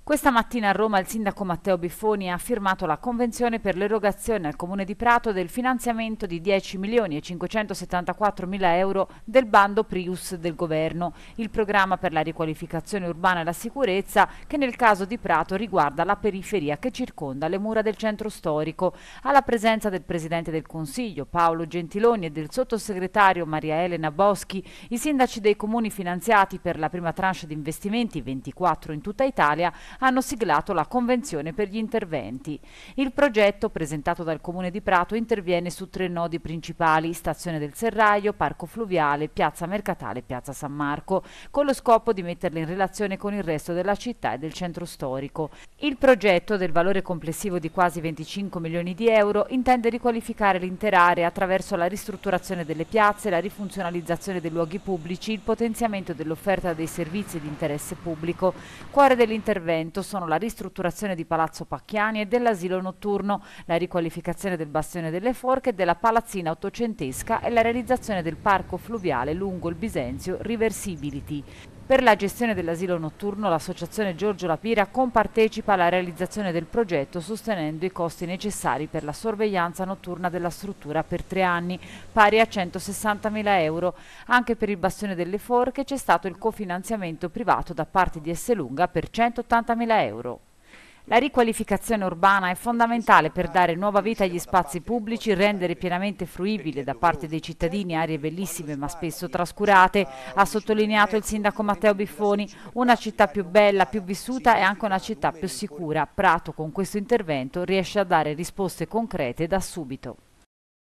Questa mattina a Roma il sindaco Matteo Biffoni ha firmato la convenzione per l'erogazione al Comune di Prato del finanziamento di 10 milioni e 574 mila euro del bando Prius del governo, il programma per la riqualificazione urbana e la sicurezza che nel caso di Prato riguarda la periferia che circonda le mura del centro storico. Alla presenza del Presidente del Consiglio Paolo Gentiloni e del sottosegretario Maria Elena Boschi, i sindaci dei comuni finanziati per la prima tranche di investimenti, 24 in tutta Italia, hanno siglato la convenzione per gli interventi. Il progetto, presentato dal Comune di Prato, interviene su 3 nodi principali: Stazione del Serraglio, Parco Fluviale, Piazza Mercatale e Piazza San Marco, con lo scopo di metterle in relazione con il resto della città e del centro storico. Il progetto, del valore complessivo di quasi 25 milioni di euro, intende riqualificare l'intera area attraverso la ristrutturazione delle piazze, la rifunzionalizzazione dei luoghi pubblici, il potenziamento dell'offerta dei servizi di interesse pubblico. Cuore dell'intervento sono la ristrutturazione di Palazzo Pacchiani e dell'asilo notturno, la riqualificazione del Bastione delle Forche e della palazzina ottocentesca e la realizzazione del parco fluviale lungo il Bisenzio Riversibility. Per la gestione dell'asilo notturno l'associazione Giorgio La Pira compartecipa alla realizzazione del progetto sostenendo i costi necessari per la sorveglianza notturna della struttura per 3 anni, pari a 160 mila euro. Anche per il Bastione delle Forche c'è stato il cofinanziamento privato da parte di Esselunga per 180 mila euro. La riqualificazione urbana è fondamentale per dare nuova vita agli spazi pubblici, rendere pienamente fruibile da parte dei cittadini aree bellissime ma spesso trascurate, ha sottolineato il sindaco Matteo Biffoni. Una città più bella, più vissuta e anche una città più sicura. Prato con questo intervento riesce a dare risposte concrete da subito.